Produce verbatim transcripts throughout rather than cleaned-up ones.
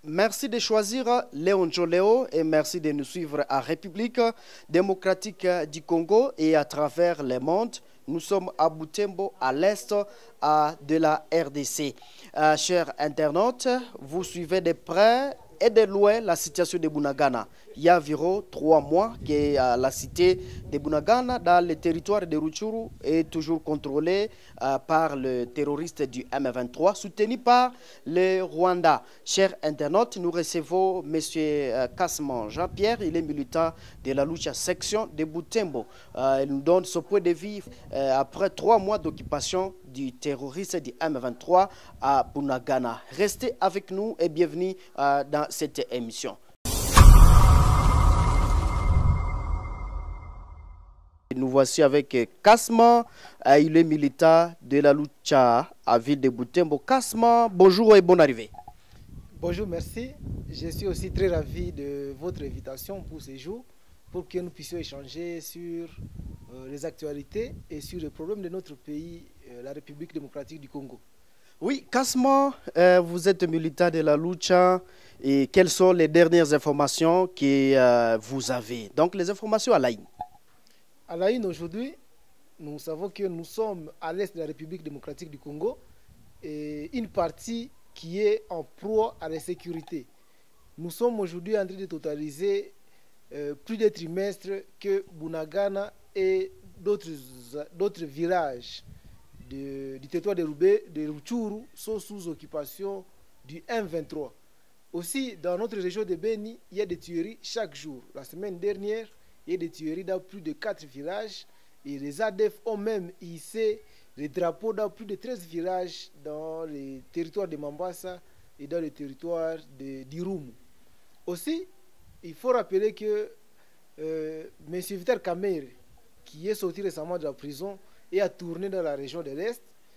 Merci de choisir Léon Joléo et merci de nous suivre à République démocratique du Congo et à travers le monde. Nous sommes à Butembo, à l'est de la R D C. Euh, chers internautes, vous suivez de près et de loin la situation de Bunagana. Il y a environ trois mois que euh, la cité de Bunagana, dans le territoire de Rutshuru, est toujours contrôlée euh, par le terroriste du M vingt-trois, soutenu par le Rwanda. Chers internautes, nous recevons M. Euh, Kasman Jean-Pierre, il est militant de la Lucha section de Butembo. Euh, il nous donne ce point de vue euh, après trois mois d'occupation du terroriste du M vingt-trois à Bunagana. Restez avec nous et bienvenue euh, dans cette émission. Nous voici avec Kasman, euh, il est militant de la Lucha à ville de Butembo. Kasman, bonjour et bonne arrivée. Bonjour, merci. Je suis aussi très ravi de votre invitation pour ce jour, pour que nous puissions échanger sur euh, les actualités et sur les problèmes de notre pays, euh, la République démocratique du Congo. Oui, Kasman, euh, vous êtes militant de la Lucha et quelles sont les dernières informations que euh, vous avez? Donc les informations à la ligne. À la une aujourd'hui, nous savons que nous sommes à l'est de la République démocratique du Congo et une partie qui est en proie à la sécurité. Nous sommes aujourd'hui en train de totaliser euh, plus de trimestres que Bunagana et d'autres villages de, du territoire de, Roubaix, de Rutshuru sont sous occupation du M vingt-trois. Aussi, dans notre région de Beni, il y a des tueries chaque jour. La semaine dernière, il y a des tueries dans plus de quatre villages et les A D F ont même hissé les drapeaux dans plus de treize villages dans les territoires de Mambasa et dans le territoire d'Irumu. Aussi, il faut rappeler que euh, M. Vital Kamerhe, qui est sorti récemment de la prison et a tourné dans la région de l'Est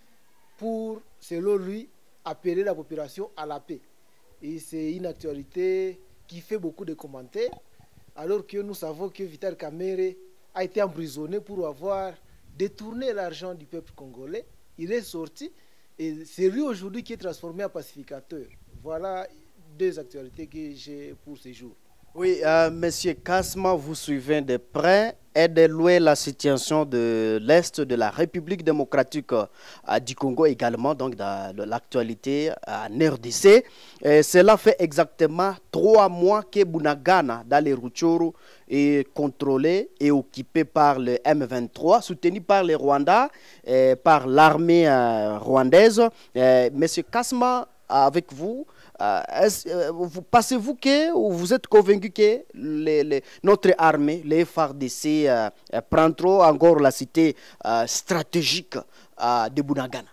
pour, selon lui, appeler la population à la paix. Et c'est une actualité qui fait beaucoup de commentaires, alors que nous savons que Vital Kamerhe a été emprisonné pour avoir détourné l'argent du peuple congolais. Il est sorti et c'est lui aujourd'hui qui est transformé en pacificateur. Voilà deux actualités que j'ai pour ce jour. Oui, euh, Monsieur Kasman, vous suivez de près et de loin la situation de l'Est de la République démocratique euh, du Congo également, donc dans l'actualité en R D C. Et cela fait exactement trois mois que Bunagana, dans les Rutshuru, est contrôlé et occupé par le M vingt-trois, soutenu par le Rwanda, et par l'armée euh, rwandaise. Et Monsieur Kasman, avec vous, Euh, euh, vous pensez-vous que, ou vous êtes convaincu que les, les, notre armée, les F A R D C, euh, euh, prend trop encore la cité euh, stratégique euh, de Bunagana?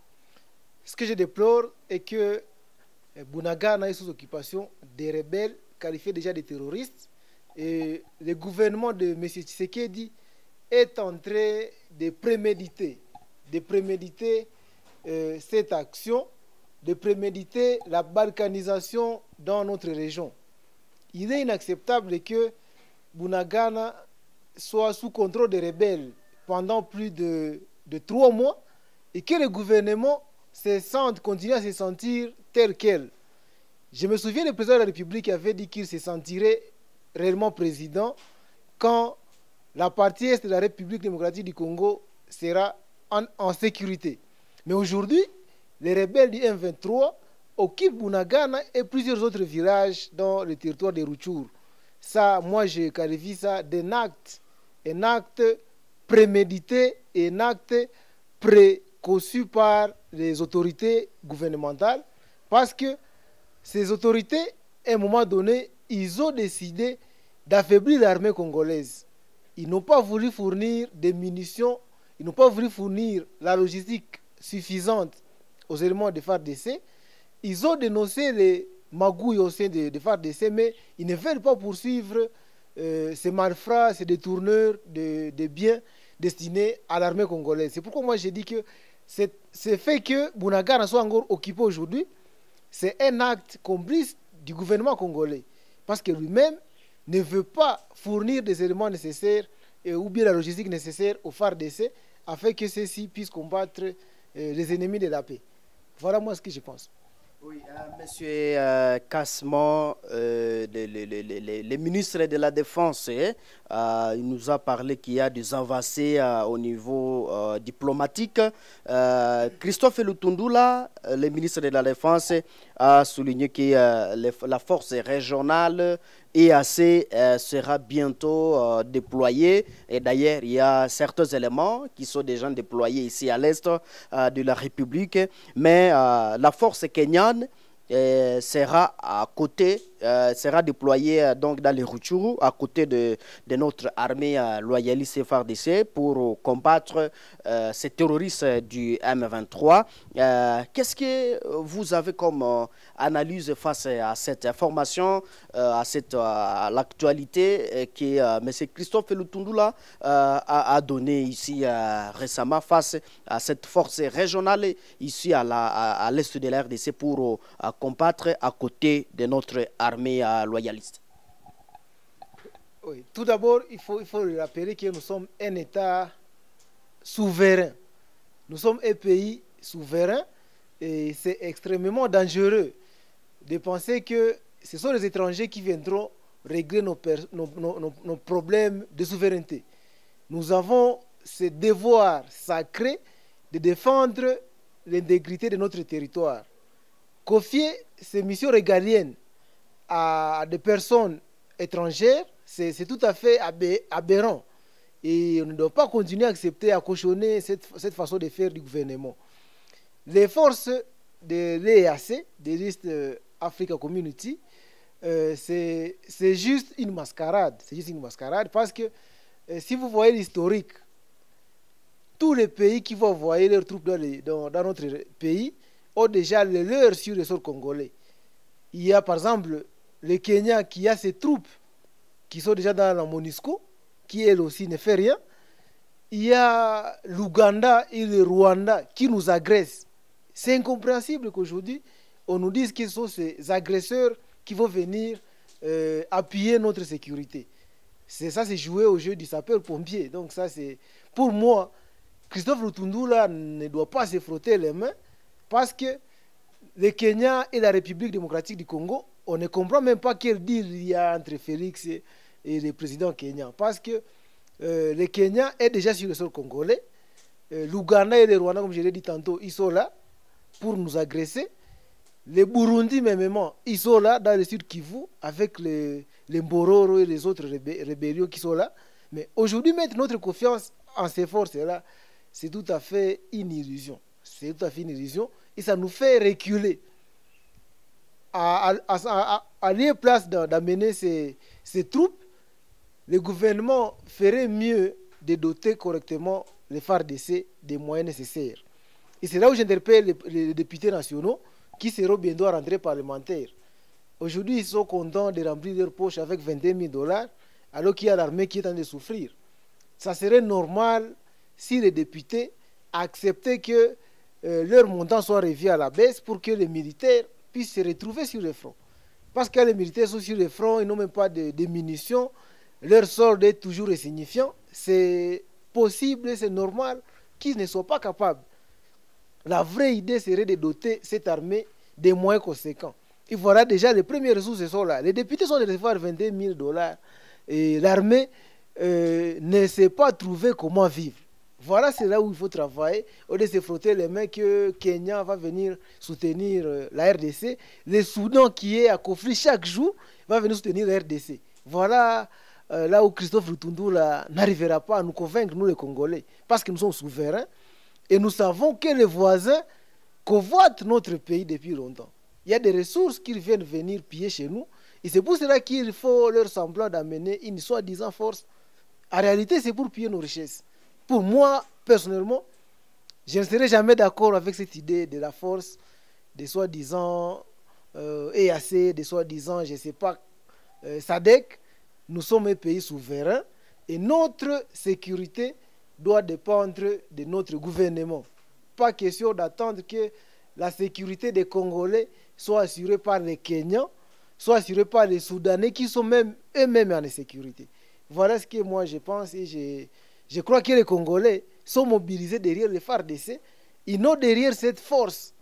Ce que je déplore est que euh, Bunagana est sous occupation des rebelles qualifiés déjà de terroristes et le gouvernement de M. Tshisekedi est en train de préméditer, de préméditer euh, cette action, de préméditer la balkanisation dans notre région. Il est inacceptable que Bunagana soit sous contrôle des rebelles pendant plus de, de trois mois et que le gouvernement se sente, continue à se sentir tel quel. Je me souviens, le président de la République avait dit qu'il se sentirait réellement président quand la partie est de la République démocratique du Congo sera en, en sécurité. Mais aujourd'hui, les rebelles du M vingt-trois occupent Bunagana et plusieurs autres villages dans le territoire de Rutshuru. Ça, moi, je qualifie ça d'un acte, un acte prémédité et un acte préconçu par les autorités gouvernementales, parce que ces autorités, à un moment donné, ils ont décidé d'affaiblir l'armée congolaise. Ils n'ont pas voulu fournir des munitions, ils n'ont pas voulu fournir la logistique suffisante aux éléments de F A R D C. Ils ont dénoncé les magouilles au sein de, de F A R D C, mais ils ne veulent pas poursuivre euh, ces malfrats, ces détourneurs de, de biens destinés à l'armée congolaise. C'est pourquoi moi j'ai dit que ce fait que Bunagana soit encore occupé aujourd'hui, c'est un acte complice du gouvernement congolais, parce que lui-même ne veut pas fournir des éléments nécessaires et, ou bien la logistique nécessaire au F A R D C afin que ceux-ci puissent combattre euh, les ennemis de la paix. Voilà moi ce que je pense. Oui, euh, Monsieur euh, Kasman, euh, le, le- le- le- le- le ministre de la Défense, hein, euh, il nous a parlé qu'il y a des avancées euh, au niveau euh, diplomatique. Euh, Christophe Lutundula, euh, le ministre de la Défense, a souligné que euh, les- la force régionale E A C euh, sera bientôt euh, déployée. Et d'ailleurs, il y a certains éléments qui sont déjà déployés ici à l'est euh, de la République. Mais euh, la force kenyane euh, sera à côté, euh, sera déployée euh, donc dans les Rutshuru, à côté de, de notre armée euh, loyaliste F A R D C pour euh, combattre euh, ces terroristes du M vingt-trois. Euh, Qu'est-ce que vous avez comme euh, analyse face à cette information, euh, à, cette, à l'actualité euh, que euh, M. Christophe Lutundula euh, a, a donné ici euh, récemment face à cette force régionale ici à la, à, à l'est de la R D C pour euh, combattre à côté de notre armée euh, loyaliste? Oui. Tout d'abord, il faut, il faut rappeler que nous sommes un État souverain. Nous sommes un pays souverain et c'est extrêmement dangereux de penser que ce sont les étrangers qui viendront régler nos, nos, nos, nos problèmes de souveraineté. Nous avons ce devoir sacré de défendre l'intégrité de notre territoire. Confier ces missions régaliennes à des personnes étrangères, c'est tout à fait aberrant. Et on ne doit pas continuer à accepter, à cautionner cette, cette façon de faire du gouvernement. Les forces de l'E A C, de l'East Africa Community, euh, c'est juste une mascarade. C'est juste une mascarade parce que euh, si vous voyez l'historique, tous les pays qui vont envoyer leurs troupes dans, les, dans, dans notre pays ont déjà les leurs sur le sol congolais. Il y a par exemple le Kenya qui a ses troupes qui sont déjà dans la MONUSCO, qui elle aussi ne fait rien. Il y a l'Ouganda et le Rwanda qui nous agressent. C'est incompréhensible qu'aujourd'hui, on nous dise qu'ils sont ces agresseurs qui vont venir euh, appuyer notre sécurité. C'est ça, c'est jouer au jeu du sapeur-pompier. Donc ça, c'est... Pour moi, Christophe Lutundula ne doit pas se frotter les mains parce que le Kenya et la République démocratique du Congo, on ne comprend même pas quel deal il y a entre Félix et, et le président kenyan. Parce que euh, le Kenya est déjà sur le sol congolais. Euh, L'Ouganda et le Rwanda, comme je l'ai dit tantôt, ils sont là pour nous agresser. Les Burundi, même, ils sont là dans le sud Kivu avec les, les Mbororo et les autres rébé rébellions qui sont là. Mais aujourd'hui, mettre notre confiance en ces forces-là, c'est tout à fait une illusion. C'est tout à fait une illusion. Et ça nous fait reculer. À, à, à, à, à lieu place d'amener ces, ces troupes, le gouvernement ferait mieux de doter correctement les F A R D C des moyens nécessaires. Et c'est là où j'interpelle les, les députés nationaux qui seront bientôt à rentrée parlementaire. Aujourd'hui, ils sont contents de remplir leurs poches avec vingt et un mille dollars, alors qu'il y a l'armée qui est en train de souffrir. Ça serait normal si les députés acceptaient que euh, leur montant soit revu à la baisse pour que les militaires puissent se retrouver sur le front. Parce que les militaires sont sur le front, ils n'ont même pas de, de munitions, leur sort est toujours insignifiant. C'est possible, c'est normal qu'ils ne soient pas capables. La vraie idée serait de doter cette armée des moyens conséquents. Et voilà déjà les premières ressources sont là. Les députés sont de recevoir vingt et un mille dollars et l'armée euh, ne sait pas trouver comment vivre. Voilà, c'est là où il faut travailler. Au lieu de se frotter les mains que Kenya va venir soutenir euh, la R D C, le Soudan qui est à conflit chaque jour va venir soutenir la R D C. Voilà euh, là où Christophe Lutundula n'arrivera pas à nous convaincre, nous les Congolais, parce que nous sommes souverains et nous savons que les voisins convoitent notre pays depuis longtemps. Il y a des ressources qu'ils viennent venir piller chez nous et c'est pour cela qu'il faut leur semblant d'amener une soi-disant force. En réalité, c'est pour piller nos richesses. Pour moi, personnellement, je ne serai jamais d'accord avec cette idée de la force, des soi-disant euh, E A C, des soi-disant, je ne sais pas, euh, S A D C. Nous sommes un pays souverain et notre sécurité doit dépendre de notre gouvernement. Pas question d'attendre que la sécurité des Congolais soit assurée par les Kenyans, soit assurée par les Soudanais qui sont même eux-mêmes en insécurité. Voilà ce que moi je pense et je... Je crois que les Congolais sont mobilisés derrière les F A R D C. Ils n'ont derrière cette force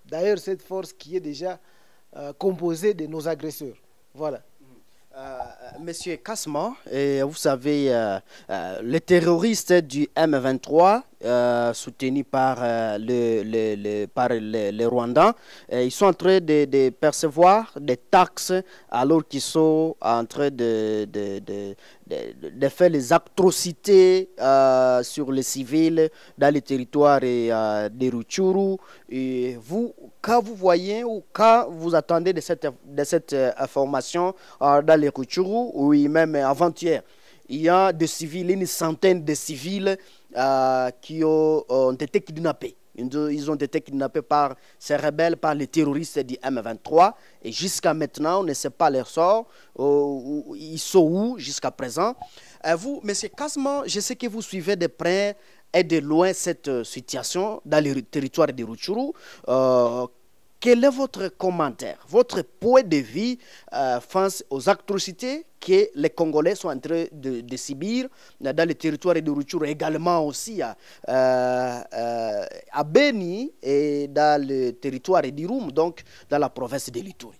d'ailleurs cette force qui est déjà euh, composée de nos agresseurs. Voilà. Euh, Monsieur Kasma, et vous savez, euh, euh, les terroristes du M vingt-trois, euh, soutenus par, euh, le, le, le, par les, les Rwandais, euh, ils sont en train de, de percevoir des taxes alors qu'ils sont en train de, de, de, de, de faire les atrocités euh, sur les civils dans les territoires euh, de Rutshuru. Et vous, quand vous voyez ou quand vous attendez de cette, de cette euh, information euh, dans les Rutshuru, oui, même avant-hier, il y a des civils, une centaine de civils euh, qui ont, ont été kidnappés. Ils ont été kidnappés par ces rebelles, par les terroristes du M vingt-trois. Et jusqu'à maintenant, on ne sait pas leur sort. Euh, ils sont où jusqu'à présent? euh, Vous, M. Kasma, je sais que vous suivez de près et de loin cette situation dans le territoire de Rutshuru. Euh, quel est votre commentaire, votre point de vue euh, face aux atrocités que les Congolais sont en train de, de subir dans le territoire de Rutshuru, également aussi à, euh, euh, à Beni et dans le territoire d'Irum, donc dans la province de l'Ituri?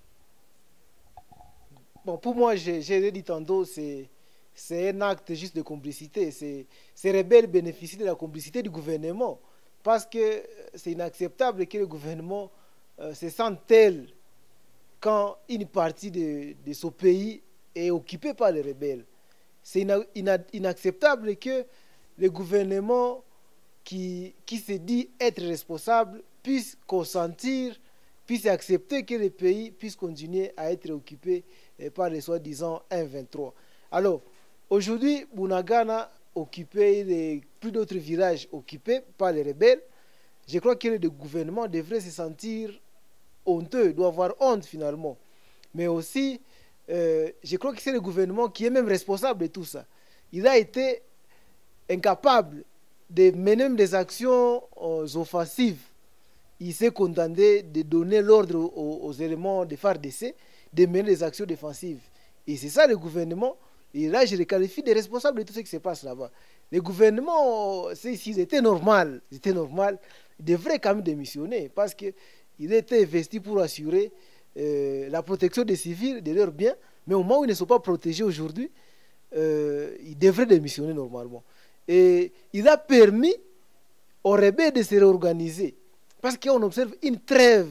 Bon, pour moi, j'ai dit tantôt, c'est c'est un acte juste de complicité. Ces rebelles bénéficient de la complicité du gouvernement parce que c'est inacceptable que le gouvernement euh, se sente tel quand une partie de, de ce pays est occupée par les rebelles. C'est ina, ina, inacceptable que le gouvernement qui, qui se dit être responsable puisse consentir, puisse accepter que le pays puisse continuer à être occupé par les soi-disant M vingt-trois. Alors, aujourd'hui, Bunagana occupé, les, plus d'autres villages occupés par les rebelles. Je crois que le gouvernement devrait se sentir honteux, doit avoir honte finalement. Mais aussi, euh, je crois que c'est le gouvernement qui est même responsable de tout ça. Il a été incapable de mener des actions euh, offensives. Il s'est contenté de donner l'ordre aux, aux éléments de F A R D C de mener des actions défensives. Et c'est ça le gouvernement. Et là, je le qualifie de responsable de tout ce qui se passe là-bas. Le gouvernement, s'il était normal, c'était normal, il devrait quand même démissionner parce qu'il était investi pour assurer euh, la protection des civils, de leurs biens. Mais au moment où ils ne sont pas protégés aujourd'hui, euh, il devrait démissionner normalement. Et il a permis aux rebelles de se réorganiser. Parce qu'on observe une trêve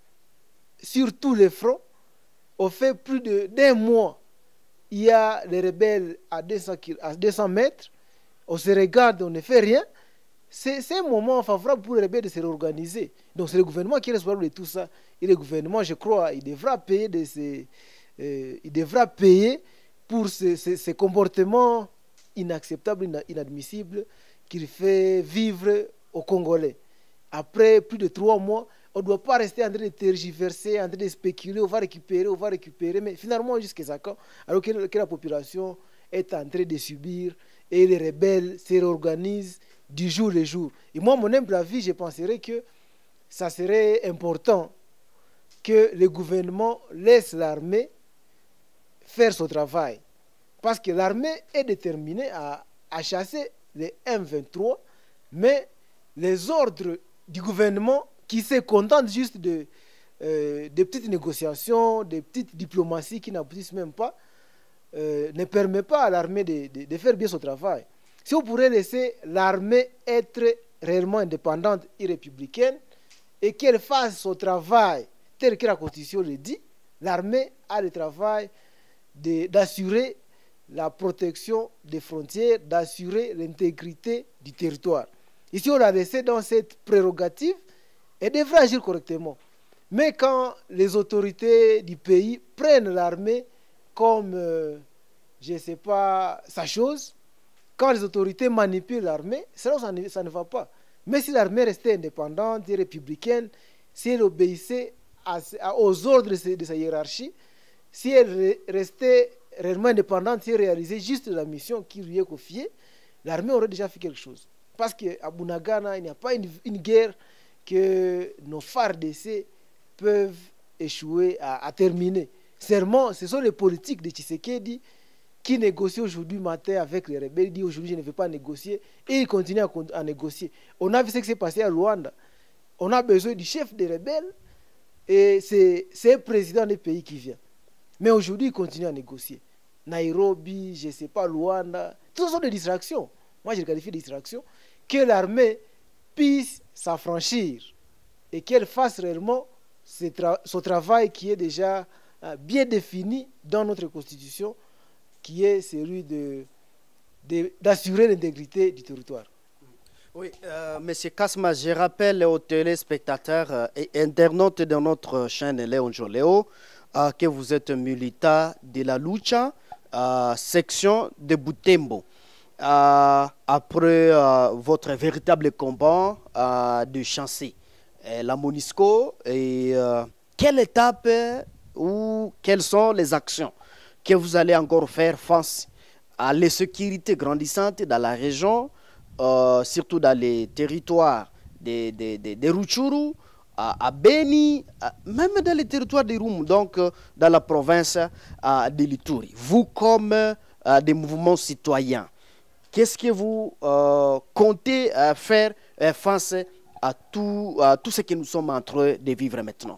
sur tous les fronts. On fait plus d'un mois. Il y a les rebelles à deux cents mètres. On se regarde, on ne fait rien. C'est un moment favorable pour les rebelles de se réorganiser. Donc c'est le gouvernement qui est responsable de tout ça. Et le gouvernement, je crois, il devra payer, de ces, euh, il devra payer pour ces, ces, ces comportements inacceptables, inadmissibles qu'il fait vivre aux Congolais. Après plus de trois mois, on ne doit pas rester en train de tergiverser, en train de spéculer, on va récupérer, on va récupérer, mais finalement jusqu'à quand, alors que, que la population est en train de subir et les rebelles se réorganisent du jour au jour. Et moi, mon humble avis, je penserais que ça serait important que le gouvernement laisse l'armée faire son travail. Parce que l'armée est déterminée à, à chasser les M vingt-trois, mais les ordres du gouvernement qui se contentent juste de, euh, de petites négociations, de petites diplomaties qui n'aboutissent même pas, euh, ne permet pas à l'armée de, de, de faire bien son travail. Si on pourrait laisser l'armée être réellement indépendante et républicaine et qu'elle fasse son travail tel que la Constitution le dit, l'armée a le travail d'assurer la protection des frontières, d'assurer l'intégrité du territoire. Ici, on l'a laissé dans cette prérogative et devrait agir correctement. Mais quand les autorités du pays prennent l'armée comme, euh, je ne sais pas, sa chose, quand les autorités manipulent l'armée, ça, ça, ça ne va pas. Mais si l'armée restait indépendante et républicaine, si elle obéissait à, à, aux ordres de, de sa hiérarchie, si elle restait réellement indépendante, si elle réalisait juste la mission qui lui est confiée, l'armée aurait déjà fait quelque chose. Parce qu'à Bunagana, il n'y a pas une, une guerre que nos F A R D C peuvent échouer à, à terminer. Seulement, ce sont les politiques de Tshisekedi qui négocient aujourd'hui matin avec les rebelles. Il dit aujourd'hui je ne vais pas négocier et il continue à, à négocier. On a vu ce qui s'est passé à Luanda. On a besoin du chef des rebelles Et c'est un président des pays qui vient. Mais aujourd'hui, il continue à négocier. Nairobi, je ne sais pas, Luanda, tout ça sont des distractions. Moi, je les qualifie de distractions. Que l'armée puisse s'affranchir et qu'elle fasse réellement tra son travail qui est déjà euh, bien défini dans notre constitution, qui est celui de, d'assurer l'intégrité du territoire. Oui, euh, M. Kasma, je rappelle aux téléspectateurs euh, et internautes de notre chaîne Léon Joléo euh, que vous êtes militant de la Lucha, euh, section de Butembo. Euh, après euh, votre véritable combat euh, de chancer la MONUSCO, et euh, quelle étape ou quelles sont les actions que vous allez encore faire face à l'insécurité grandissante dans la région, euh, surtout dans les territoires de, de, de, de Rutshuru, à, à Beni, à, même dans les territoires de Rum, donc euh, dans la province euh, de l'Ituri. Vous, comme euh, des mouvements citoyens, qu'est-ce que vous euh, comptez euh, faire euh, face à tout, à tout ce que nous sommes en train de vivre maintenant?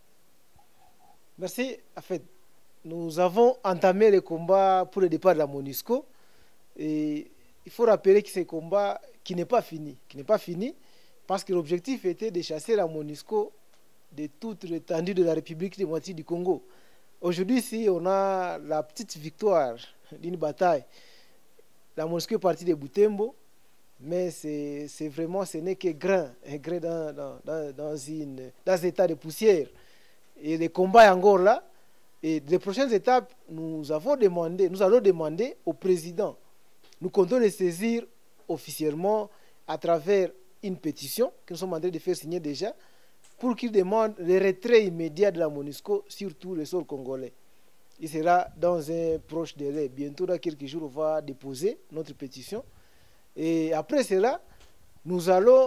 Merci. En fait, nous avons entamé le combat pour le départ de la MONUSCO. Et il faut rappeler que ce combat qui n'est pas fini, qui n'est pas fini, parce que l'objectif était de chasser la MONUSCO de toute l'étendue de la République démocratique du Congo. Aujourd'hui, si on a la petite victoire d'une bataille, la MONUSCO est partie de Butembo, mais c'est vraiment, ce n'est que grain, un grain dans, dans, dans, dans, une, dans un état de poussière. Et le combat est encore là. Et les prochaines étapes, nous avons demandé, nous allons demander au président. Nous comptons le saisir officiellement à travers une pétition que nous sommes en train de faire signer déjà, pour qu'il demande le retrait immédiat de la MONUSCO sur tout le sol congolais. Il sera dans un proche délai. Bientôt, dans quelques jours, on va déposer notre pétition. Et après cela, nous allons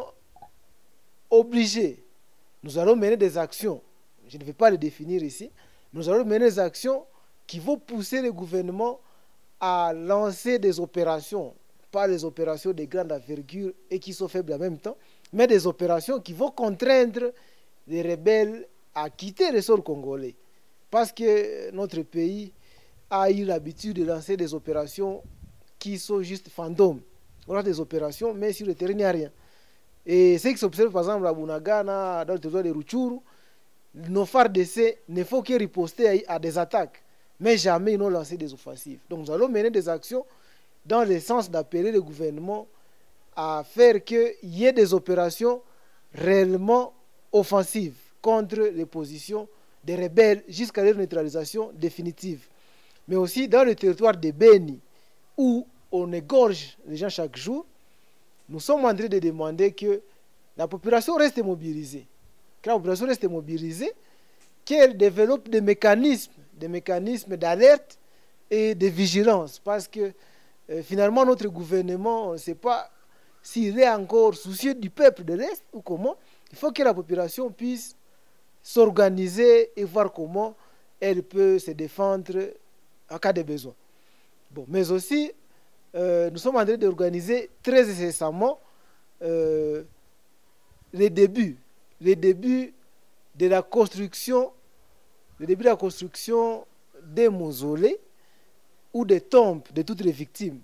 obliger, nous allons mener des actions. Je ne vais pas les définir ici. Nous allons mener des actions qui vont pousser le gouvernement à lancer des opérations, pas des opérations de grande envergure et qui sont faibles en même temps, mais des opérations qui vont contraindre les rebelles à quitter le sol congolais. Parce que notre pays a eu l'habitude de lancer des opérations qui sont juste fantômes. On a des opérations, mais sur le terrain, il n'y a rien. Et ce qui s'observe par exemple à Bunagana, dans le territoire de Rutshuru, nos F A R D C ne font que riposter à des attaques, mais jamais ils n'ont lancé des offensives. Donc nous allons mener des actions dans le sens d'appeler le gouvernement à faire qu'il y ait des opérations réellement offensives contre les positions des rebelles jusqu'à leur neutralisation définitive. Mais aussi dans le territoire de Beni, où on égorge les gens chaque jour, nous sommes en train de demander que la population reste mobilisée. Que la population reste mobilisée, qu'elle développe des mécanismes, des mécanismes d'alerte et de vigilance. Parce que euh, finalement, notre gouvernement, on ne sait pas s'il est encore soucieux du peuple de l'Est ou comment. Il faut que la population puisse s'organiser et voir comment elle peut se défendre en cas de besoin. Bon, mais aussi, euh, nous sommes en train d'organiser très incessamment euh, les débuts, les débuts de la construction, le début de la construction des mausolées ou des tombes de toutes les victimes.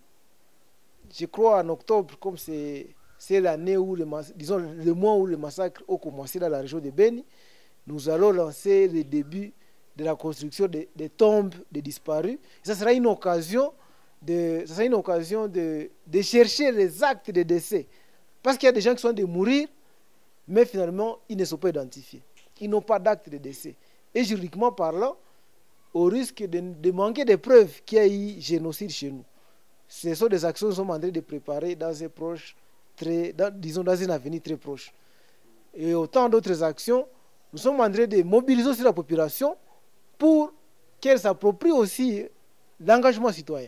Je crois en octobre, comme c'est l'année où, le, disons, le mois où les massacres ont commencé dans la région de Beni, nous allons lancer le début de la construction des de tombes des disparus. Et ça sera une occasion de, ça sera une occasion de, de chercher les actes de décès. Parce qu'il y a des gens qui sont de mourir, mais finalement, ils ne sont pas identifiés. Ils n'ont pas d'acte de décès. Et juridiquement parlant, au risque de, de manquer des preuves qu'il y a eu génocide chez nous. Ce sont des actions que nous sommes en train de préparer dans un proche, très, dans, disons dans un avenir très proche. Et autant d'autres actions, nous sommes en train de mobiliser aussi la population pour qu'elle s'approprie aussi l'engagement citoyen.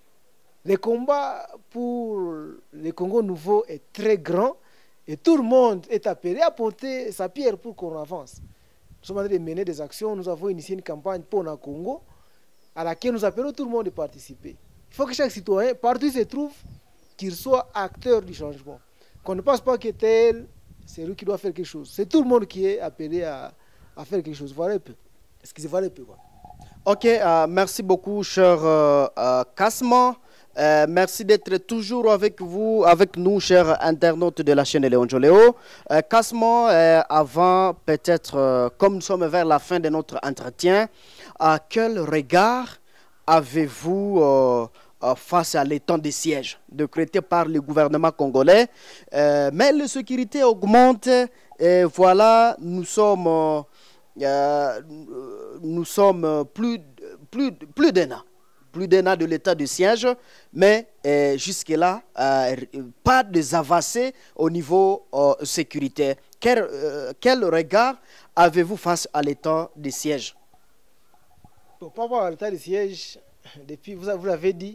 Le combat pour le Congo nouveau est très grand et tout le monde est appelé à porter sa pierre pour qu'on avance. Nous sommes en train de mener des actions. Nous avons initié une campagne pour le Congo à laquelle nous appelons tout le monde de participer. Il faut que chaque citoyen, partout où il se trouve, qu'il soit acteur du changement. Qu'on ne pense pas que tel, c'est lui qui doit faire quelque chose. C'est tout le monde qui est appelé à, à faire quelque chose. Voilà un peu. Excusez, voilà un peu. Quoi. Ok, euh, merci beaucoup, cher euh, euh, Kasma. Euh, merci d'être toujours avec vous, avec nous, chers internautes de la chaîne Léon Joléo. Euh, Kasma, euh, avant, peut-être, euh, comme nous sommes vers la fin de notre entretien, à quel regard avez-vous euh, euh, face à l'état de siège décrété par le gouvernement congolais? euh, Mais la sécurité augmente et voilà, nous sommes, euh, euh, nous sommes plus, plus, plus d'un an. Plus d'un an de l'état de siège, mais euh, jusque-là, euh, pas de avancées au niveau euh, sécuritaire. Quel, euh, quel regard avez-vous face à l'état de siège? Bon, par rapport à l'état de siège, depuis, vous, vous l'avez dit,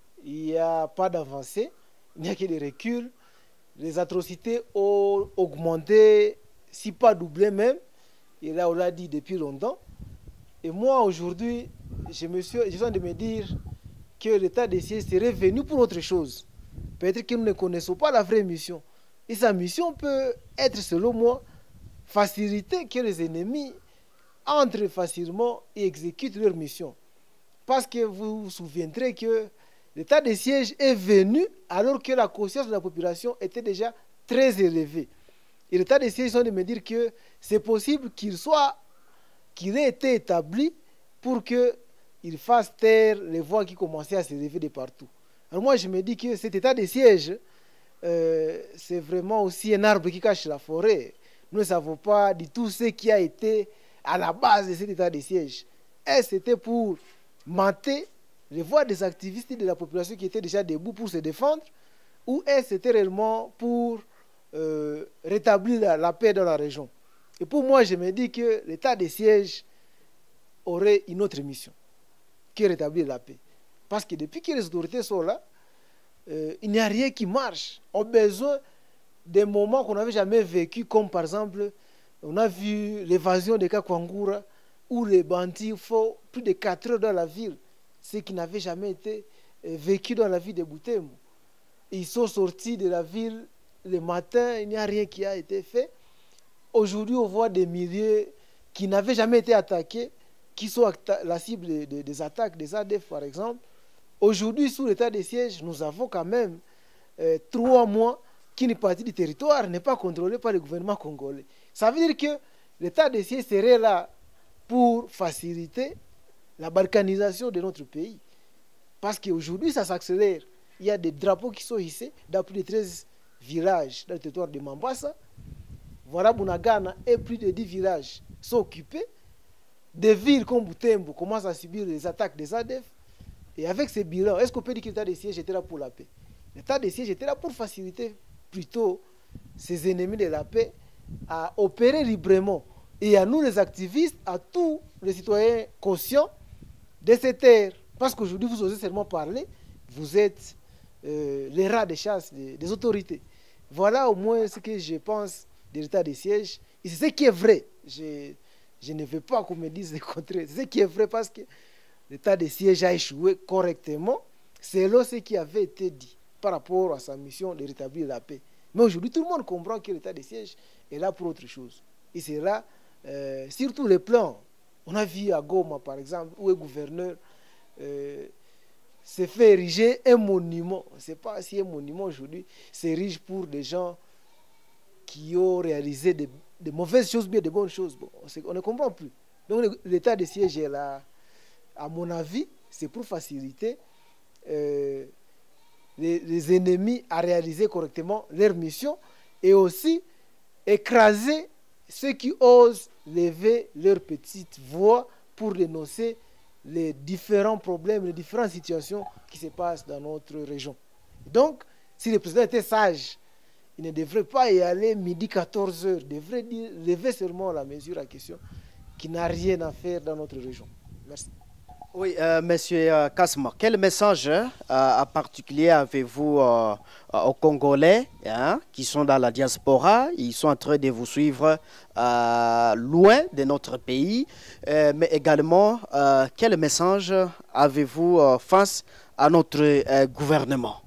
il n'y a pas d'avancée, il n'y a que des reculs. Les atrocités ont augmenté, si pas doublé même, et là on l'a dit depuis longtemps. Et moi aujourd'hui, je me suis, je viens de me dire que l'état de siège serait venu pour autre chose. Peut-être que nous ne connaissons pas la vraie mission. Et sa mission peut être, selon moi, faciliter que les ennemis entrent facilement et exécutent leur mission. Parce que vous vous souviendrez que l'état de siège est venu alors que la conscience de la population était déjà très élevée. Et l'état de siège, ils ont de me dire que c'est possible qu'il soit, qu'il ait été établi pour qu'il fasse taire les voix qui commençaient à s'élever de partout. Alors moi, je me dis que cet état de siège, euh, c'est vraiment aussi un arbre qui cache la forêt. Nous ne savons pas du tout ce qui a été à la base de cet état de siège. Et c'était pour mater les voix des activistes de la population qui étaient déjà debout pour se défendre, ou est-ce c'était réellement pour euh, rétablir la, la paix dans la région? Et pour moi, je me dis que l'état de siège aurait une autre mission que rétablir la paix. Parce que depuis que les autorités sont là, euh, il n'y a rien qui marche. On a besoin des moments qu'on n'avait jamais vécu, comme par exemple, on a vu l'évasion de Kakwangura, où les bandits font plus de quatre heures dans la ville, ce qui n'avait jamais été euh, vécu dans la ville de Butembo. Ils sont sortis de la ville le matin, il n'y a rien qui a été fait. Aujourd'hui, on voit des milliers qui n'avaient jamais été attaqués, qui sont la cible de, de, des attaques des A D F, par exemple. Aujourd'hui, sous l'état de siège, nous avons quand même euh, trois mois qu'une partie du territoire n'est pas contrôlée par le gouvernement congolais. Ça veut dire que l'état de siège serait là pour faciliter la balkanisation de notre pays. Parce qu'aujourd'hui, ça s'accélère. Il y a des drapeaux qui sont hissés dans plus de treize villages dans le territoire de Mambasa. Voilà, Bunagana et plus de dix villages sont occupés. Des villes comme Butembo commencent à subir les attaques des A D F. Et avec ces bilans, est-ce qu'on peut dire que l'état de siège était là pour la paix? L'état de siège était là pour faciliter plutôt ces ennemis de la paix à opérer librement. Et à nous, les activistes, à tous les citoyens conscients de cette terre. Parce qu'aujourd'hui, vous osez seulement parler, vous êtes euh, les rats de chasse des, des autorités. Voilà au moins ce que je pense de l'état de siège. Et c'est ce qui est vrai. Je, je ne veux pas qu'on me dise le contraire. C'est ce qui est vrai parce que l'état de siège a échoué correctement selon ce qui avait été dit par rapport à sa mission de rétablir la paix. Mais aujourd'hui, tout le monde comprend que l'état de siège est là pour autre chose. Et c'est là, euh, sur tous les plans. On a vu à Goma, par exemple, où le gouverneur euh, s'est fait ériger un monument. On ne sait pas si un monument aujourd'hui s'érige pour des gens qui ont réalisé de, de mauvaises choses, bien de bonnes choses. Bon, on, on ne comprend plus. Donc l'état de siège est là, à mon avis, c'est pour faciliter euh, les, les ennemis à réaliser correctement leur mission et aussi écraser ceux qui osent lever leur petite voix pour dénoncer les différents problèmes, les différentes situations qui se passent dans notre région. Donc, si le président était sage, il ne devrait pas y aller midi quatorze heures, il devrait dire, lever seulement la mesure à question qui n'a rien à faire dans notre région. Merci. Oui, euh, Monsieur euh, Kasma, quel message euh, en particulier avez-vous euh, aux Congolais hein, qui sont dans la diaspora? Ils sont en train de vous suivre euh, loin de notre pays, euh, mais également, euh, quel message avez-vous euh, face à notre euh, gouvernement?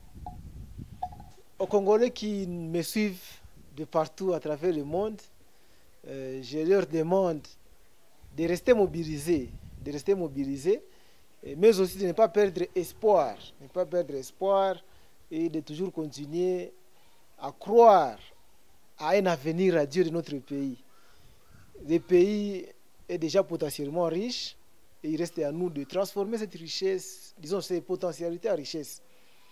Aux Congolais qui me suivent de partout à travers le monde, euh, je leur demande de rester mobilisés, de rester mobilisés, mais aussi de ne pas perdre espoir, ne pas perdre espoir et de toujours continuer à croire à un avenir radieux de notre pays. Le pays est déjà potentiellement riche et il reste à nous de transformer cette richesse, disons ces potentialités en richesse.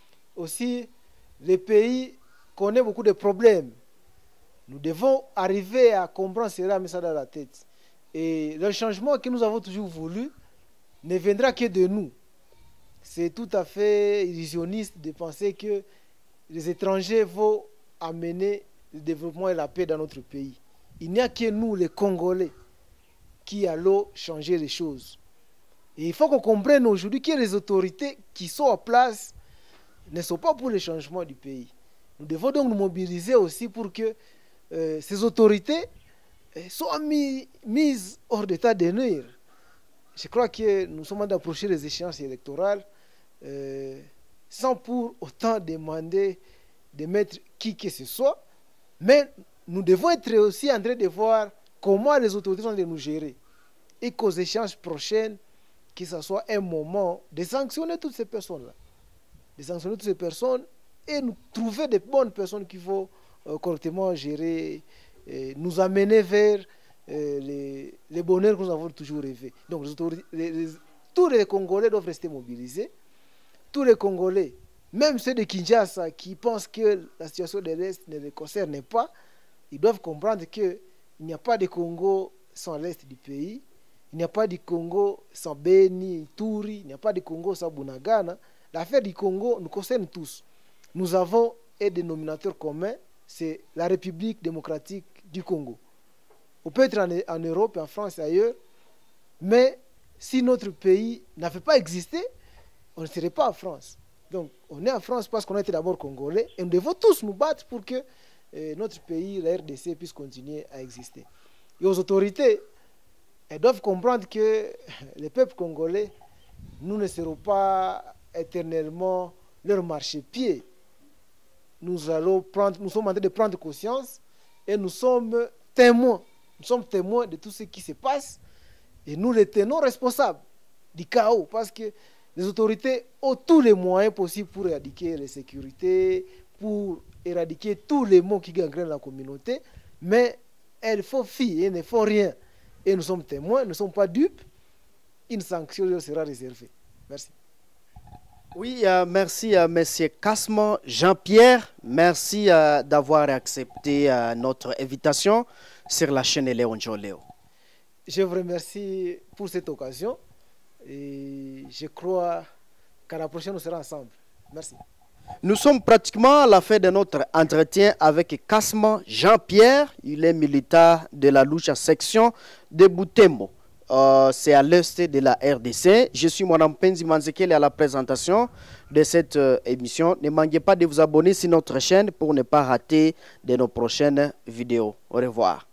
Aussi, le pays connaît beaucoup de problèmes. Nous devons arriver à comprendre cela, mais ça dans la tête. Et le changement que nous avons toujours voulu ne viendra que de nous. C'est tout à fait illusionniste de penser que les étrangers vont amener le développement et la paix dans notre pays. Il n'y a que nous, les Congolais, qui allons changer les choses. Et il faut qu'on comprenne aujourd'hui que les autorités qui sont en place ne sont pas pour le changement du pays. Nous devons donc nous mobiliser aussi pour que euh, ces autorités euh, soient mis, mises hors d'état de nuire. Je crois que nous sommes en train d'approcher les échéances électorales euh, sans pour autant demander de mettre qui que ce soit, mais nous devons être aussi en train de voir comment les autorités sont de nous gérer et qu'aux échéances prochaines, que ce soit un moment de sanctionner toutes ces personnes-là, de sanctionner toutes ces personnes et nous trouver des bonnes personnes qui vont euh, correctement gérer, et nous amener vers euh, les, les bonheurs que nous avons toujours rêvé. Donc les autorités, les, les, tous les Congolais doivent rester mobilisés, tous les Congolais, même ceux de Kinshasa qui pensent que la situation de l'Est ne les concerne pas, ils doivent comprendre qu'il n'y a pas de Congo sans l'Est du pays, il n'y a pas de Congo sans Beni, Touri, il n'y a pas de Congo sans Bunagana. L'affaire du Congo nous concerne tous. Nous avons un dénominateur commun, c'est la République démocratique du Congo. On peut être en, en Europe, en France et ailleurs, mais si notre pays n'avait pas existé, on ne serait pas en France. Donc, on est en France parce qu'on a été d'abord Congolais et nous devons tous nous battre pour que euh, notre pays, la R D C, puisse continuer à exister. Et aux autorités, elles doivent comprendre que les peuples congolais, nous ne serons pas éternellement leur marchepied. Nous allons prendre, nous sommes en train de prendre conscience et nous sommes témoins. Nous sommes témoins de tout ce qui se passe et nous les tenons responsables du chaos parce que les autorités ont tous les moyens possibles pour éradiquer l'insécurité, pour éradiquer tous les maux qui gangrènent la communauté, mais elles font fi et ne font rien. Et nous sommes témoins, nous ne sommes pas dupes. Une sanction leur sera réservée. Merci. Oui, euh, merci à M. Kasman Jean-Pierre. Merci euh, d'avoir accepté euh, notre invitation sur la chaîne Léon Léo. Je vous remercie pour cette occasion et je crois qu'à la prochaine, nous serons ensemble. Merci. Nous sommes pratiquement à la fin de notre entretien avec Kasman Jean-Pierre. Il est militant de la Lucha section de Butembo. Euh, C'est à l'est de la R D C. Je suis Mme Penzi Manzekele à la présentation de cette euh, émission. Ne manquez pas de vous abonner sur notre chaîne pour ne pas rater de nos prochaines vidéos. Au revoir.